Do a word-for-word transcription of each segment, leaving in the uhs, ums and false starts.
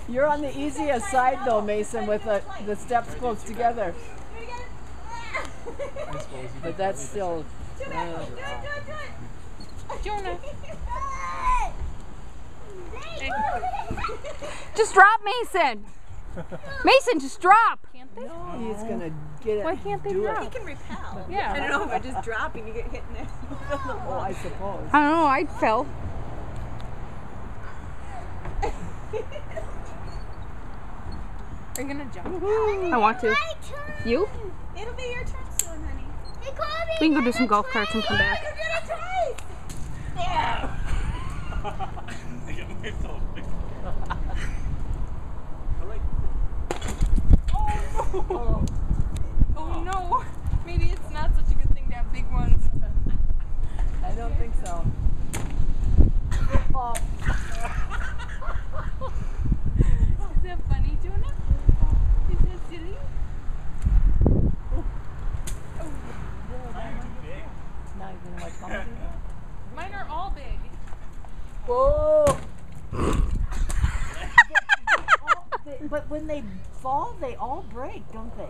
You're on the easiest side though, Mason, with the, the steps close together. But that's still... Uh, Jonah. Just drop, Mason. Mason, just drop. Can't they? No, he's gonna get it. Why can't they do drop? it. He can repel. Yeah. I don't know, but just dropping, you get hit in the Oh, I suppose. I don't know. I fell. Are you gonna jump? I want to. You? It'll be your turn soon, honey. We can go do some golf carts and come back. Oh. Oh no! Maybe it's not such a good thing to have big ones. I don't think so. Oh. Is that funny, Jonah? Is that silly? Not even much fun. Mine are all big. Whoa! But when they fall, they all break, don't they?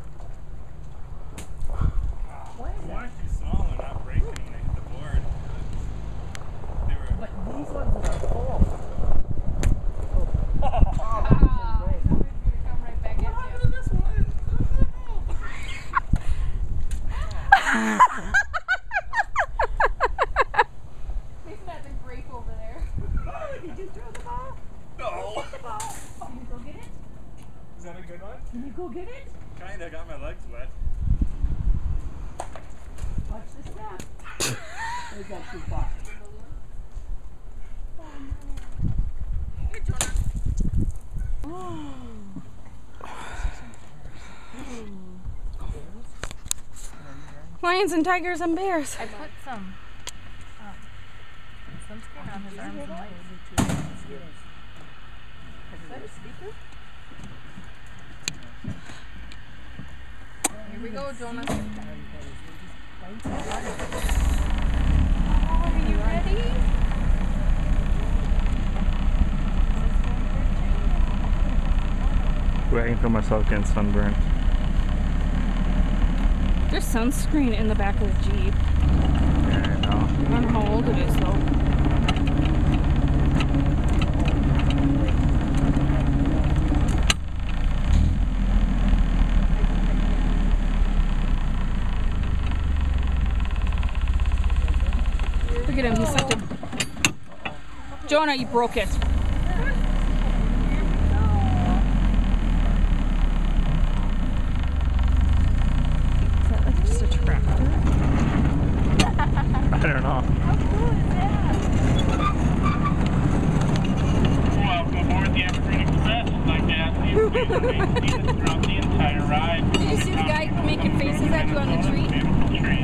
Why is I that? actually saw them not breaking when they hit the board. They were. But these ones that are full. Oh, Ah, they break. somebody's gonna come right back at you. This one. Mason had to break over there. Did you throw the ball? No. The ball. Can you go get it? Is that a good one? Can you go get it? Kinda got my legs wet. Watch the snap. Is that too far? Here, Jonah. Lions and tigers and bears. I put some um, sunscreen on his arms and legs. Is that a speaker? Here we go, Jonah. Oh, Are you ready? Waiting for myself getting sunburned. There's sunscreen in the back of the Jeep. Yeah, I know. I don't know how old it is though. Look at him, he's such a... Jonah, you broke it. Is that like just a tractor? I don't know. Welcome aboard the Evergreen Express. I'd like to ask you if you remain seated throughout the entire ride. Did you see the guy making faces at you on the tree? Beautiful trees.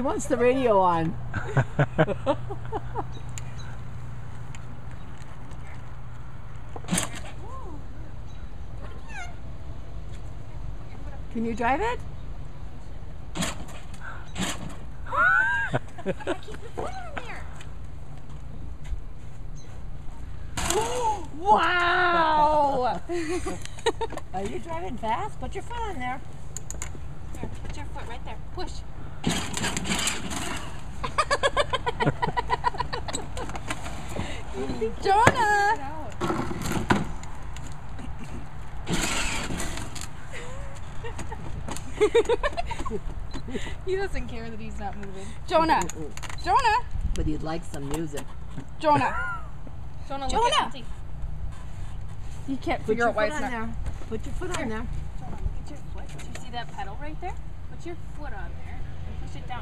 wants the radio on. Can you drive it? Keep your foot on there. Wow! Are you driving fast? Put your foot on there. There, put your foot right there. Push. Jonah! He doesn't care that he's not moving. Jonah! Jonah! But he'd like some music. Jonah! Jonah, look Jonah! at see. You can't Put figure your out why foot it's on not. there. Put your foot on there. Jonah, look at your foot. Do you see that pedal right there? Put your foot on there and push it down.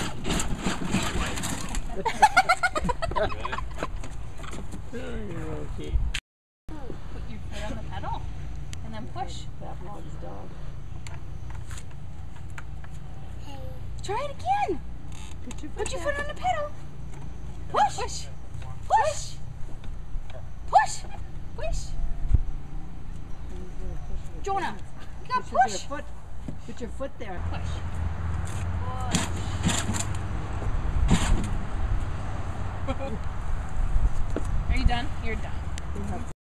Okay. Put your foot on the pedal and then push. Pavlov's dog. Try it again! Put your foot, Put your there. foot on the pedal! Push! Push. Push! Push! Push! Jonah! You gotta Push. Your push! foot. Put your foot there. Push. Are you done? You're done.